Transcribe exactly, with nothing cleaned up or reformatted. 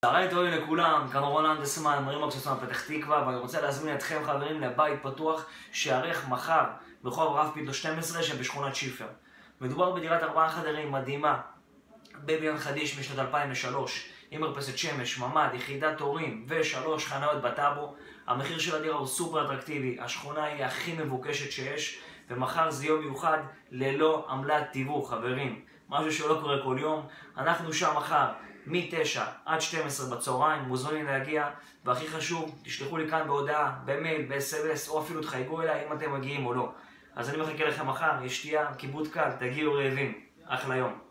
צהריים טובים לכולם, כאן רון אנדסמן, מרים אקסוסון פתח תקווה, ואני רוצה להזמין אתכם חברים לבית פתוח שיערך מחר ברחוב רב פיטו שתים עשרה שבשכונת שיפר. מדובר בדירת ארבעה חדרים מדהימה בבניין חדיש משנת אלפיים ושלוש עם מרפסת שמש, ממ"ד, יחידת הורים ושלוש חניות בטאבו. המחיר של הדירה הוא סופר אטרקטיבי, השכונה היא הכי מבוקשת שיש, ומחר זה יום מיוחד ללא עמלת תיווך חברים, משהו שלא קורה כל יום. אנחנו שם מחר מ-תשע עד שתים עשרה בצהריים, מוזמנים להגיע, והכי חשוב, תשלחו לי כאן בהודעה, במייל, ב-אס אם אס, או אפילו תחייגו אליי אם אתם מגיעים או לא. אז אני מחכה לכם מחר, יש שתייה, כיבוד קל, תגיעו רעבים. אחלה יום.